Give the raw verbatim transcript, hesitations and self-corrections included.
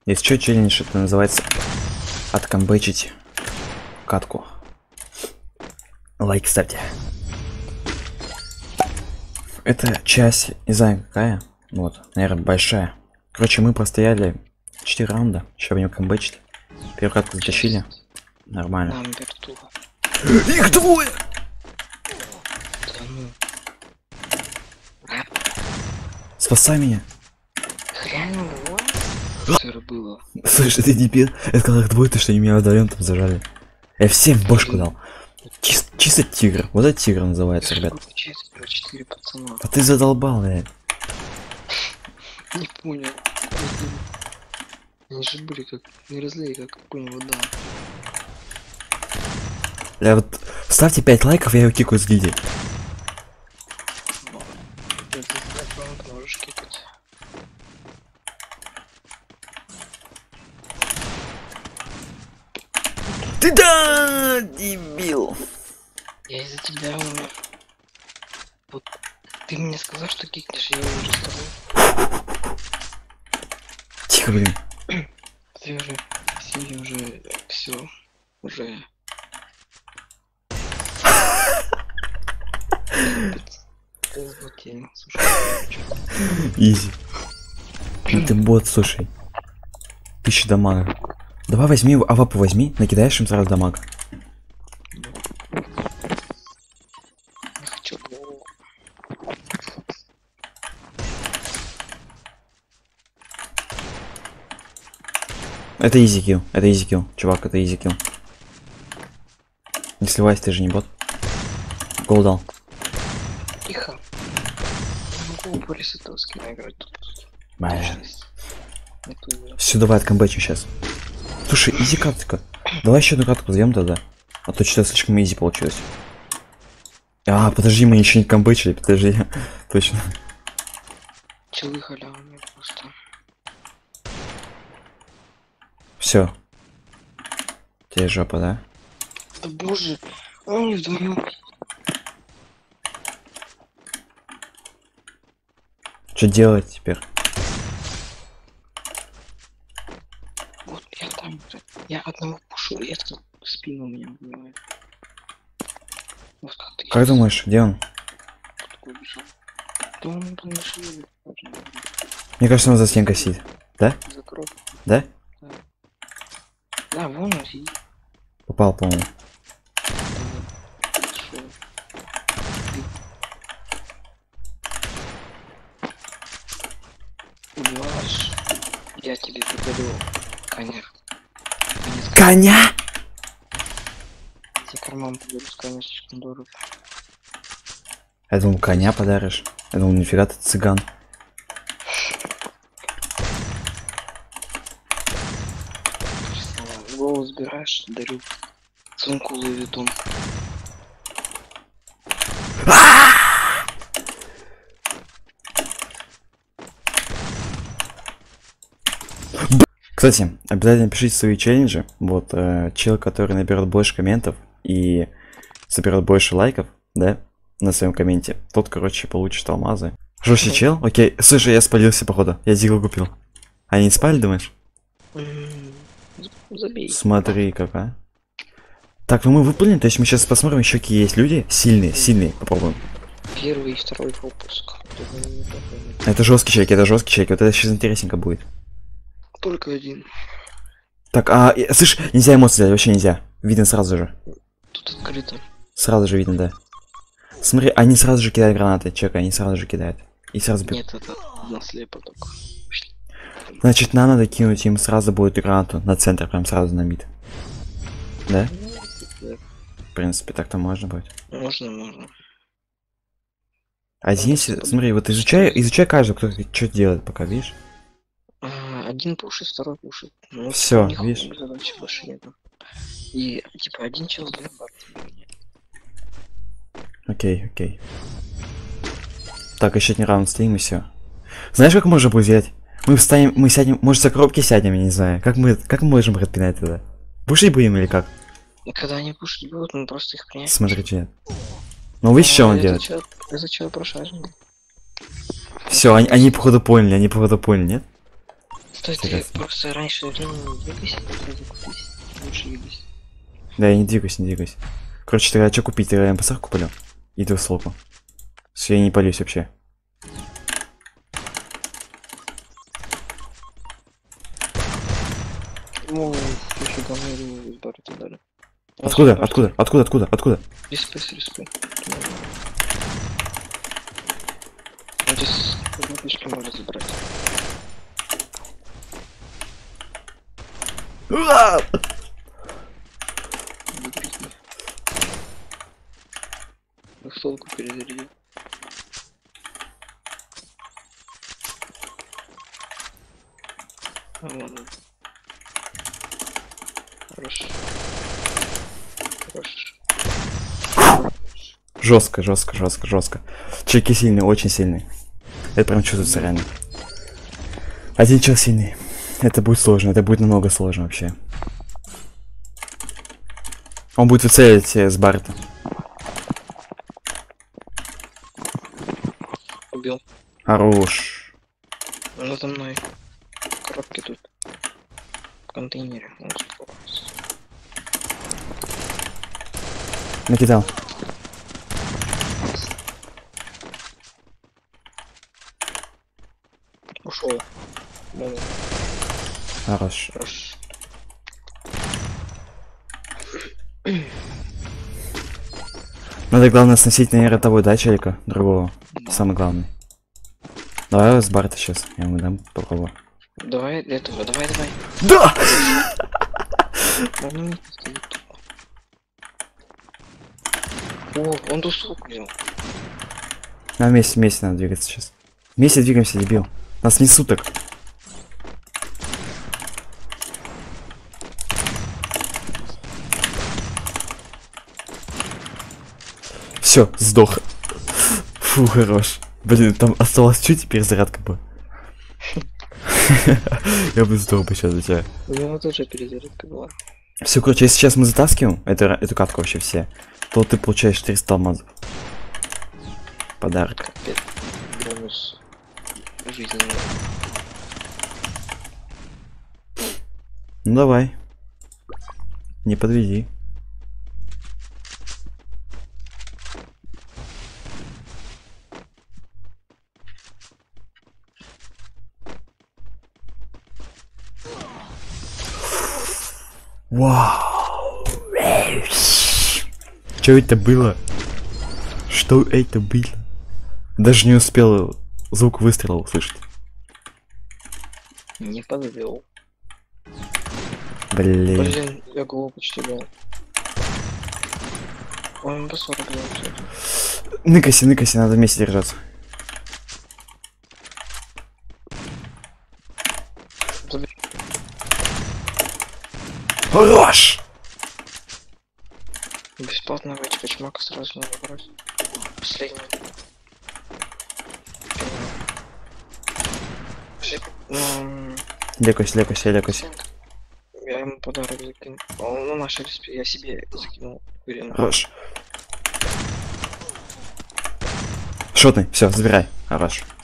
Если что, челлендж, это называется откомбэчить катку. Лайк ставьте. Это часть, не знаю какая, вот, наверное, большая. Короче, мы простояли четыре раунда, сейчас будем комбэчить. Первую катку затащили. Нормально. Их двое! Спасай меня! Было. Слышь, ты дебил? Это когда их двое, ты что, они меня вдвоем там зажали. Я всем в бошку дал. Чис чисто тигр. Вот это тигр называется, ребят. А ты задолбал, я. Не понял. Они же были как не разлей, как понял, да. Я вот ставьте пять лайков, я его кикаю с гиди. Ты да, дебил. Я из-за тебя умер. Вот ты мне сказал, что кикнешь, я уже с тобой. Тихо, блин. Ты уже, все, я уже, все, уже. Ты заблокировал, слушай. Изи. Ну ты бот, слушай. Тысяча дамага. Давай возьми, авапу возьми, накидаешь им сразу дамаг. Не хочу. Это изи килл, это изи килл, чувак, это изи килл. Не сливайся, ты же не бот. Гол дал. Тихо. Не могу более сатовски наиграть тут. Все, давай откомбэчим сейчас. Слушай, изи катка. Давай еще одну катку взяем тогда. А то что-то слишком изи получилось. А, подожди, мы еще не комбэчили, подожди. Точно. Челы халявные просто. Все. Тебе жопа, да? Да боже, они вдвоем. Что делать теперь? Вот я там, я одного пушу, и это в спину меня убивает. Вот как ты. Как думаешь, где он? Да он был на шее. Мне кажется, он за стенкой сидит. Да? Закрой. Да? Да. Да, вон он сидит. Попал, по-моему. Убиваешь, я тебе подарю коня. Коня? За карман подарю с коня слишком дорого. Я думал, коня подаришь. Я думал, нифига ты цыган. Голову сбираешь, дарю сумку Луи Виттон. Кстати, обязательно пишите свои челленджи. Вот, э, чел, который наберет больше комментов и соберет больше лайков, да, на своем комменте, тот, короче, получит алмазы. Жёсткий чел? Окей. Слушай, я спалился, походу. Я дигл купил. Они не спали, думаешь? Забей. Смотри, как, а. Так, ну мы выполнили, то есть мы сейчас посмотрим, еще какие есть люди. Сильные, сильные, попробуем. Первый и второй пропуск. Это жесткий чек, это жесткий чек. Вот это сейчас интересненько будет. Только один. Так, а, и, слышь, нельзя эмоции взять, вообще нельзя. Видно сразу же. Тут открыто. Сразу же видно, да. Смотри, они сразу же кидают гранаты, чекай, они сразу же кидают. И сразу бьют. Нет, это на слепо только. Значит, нам надо кинуть им сразу будет гранату на центр, прям сразу на мид. Да? Да. В принципе, так-то можно будет. Можно, можно. Один, си- смотри, вот изучай, изучай каждый, кто что делает, пока, видишь? А, один пушит, второй пушит. Ну, Всё, у них видишь? задачи больше нету. И типа один чел с двумя бартами. Окей, окей. Так, еще не раунд стоим и все. Знаешь, как можно будет взять? Мы встанем, мы сядем, может, за коробки сядем, я не знаю. Как мы, как мы можем распинать тогда? Пушить будем или как? И когда они пушить будут, мы просто их принять. Смотрите, нет. Ну вы что он делает? Это чел прошаженный. Все, они, они походу поняли, они походу поняли, нет? То есть ты Интересно. просто раньше времени не двигайся, просто закупись. Лучше двигайся. Да, я не двигаюсь, не двигаюсь. Короче, тогда что купить? Я эм пэ эс ар куплю. И двухслопу. Все, я не палюсь вообще. Ну, еще говно из бара дали. Откуда? Откуда? Откуда? Откуда? Откуда? Респейс, респейс. Ну, здесь кнопочки можно забрать. Столку перезарядил. А, ладно. Хорошо. Хорошо. Жестко, жестко, жестко, жестко. Чеки сильные, очень сильные. Это прям чувствуется реально. Один чел сильный. Это будет сложно, это будет намного сложно вообще. Он будет выцелить э, с Барта. Убил. Хорош. Он за мной. Коробки тут. В контейнере. Он скрывается. Накидал. Ушел. Ну, Хорош. хорошо. Надо главное сносить, наверное, того, да, челика? Другого. Самый главный. Давай с Барта сейчас. Я ему дам попробую. Давай этого, давай, давай. Да! Он не стоит тупо. О, он дусок взял. На вместе, вместе надо двигаться сейчас. Вместе двигаемся, дебил. Нас несут так. Все, сдох. Фу, хорош. Блин, там осталось чуть, теперь зарядка бы. Я бы сдох бы сейчас за тебя. У него тоже перезарядка была. Все, короче, если сейчас мы затаскиваем это, эту катку вообще все, то ты получаешь четыреста алмазов. Подарок. Капец. Бонус. Жизненный. Ну давай. Не подведи. Вау. Что это было? Что это было? Даже не успел звук выстрела услышать. Не подвел. Блин. Блин, я голову почти дал. Он по сорок дал, кстати. Ныкайся, ныкайся, надо вместе держаться. Забери. Хорош! Бесплатная вычка, чмака сразу надо брать. Последний. Ну, Лекусь, лекусь, лекусь. я ему подарок закинул. Он на нашей респе, я себе закинул. Уверен. Хорош. Шотный, все, забирай. Хорош.